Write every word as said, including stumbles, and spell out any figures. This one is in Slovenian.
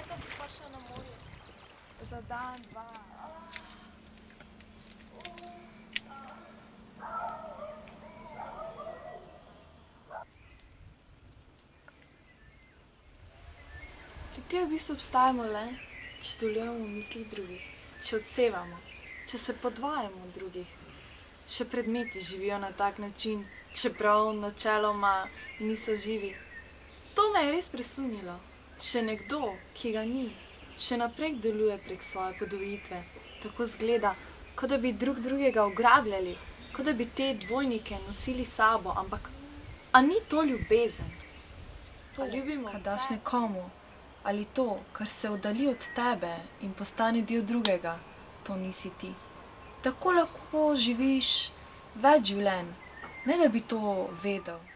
da si prišla na morje? Za dan, dva. Ljudje v bistvu obstajamo le, če delujemo v mislih drugih, če odsevamo, če se podvajamo od drugih. Še predmeti živijo na tak način, čeprav načeloma niso živi. To me je res presunilo. Še nekdo, ki ga ni, še naprej deluje prek svoje podvojitve. Tako zgleda, kot da bi drug drugega ugrabljali, kot da bi te dvojnike nosili s sabo, ampak a ni to ljubezen? To, kar daš nekomu, ali to, kar se oddalji od tebe in postane del drugega, to nisi ti. Tako lahko živiš več življenj, ne da bi to vedel.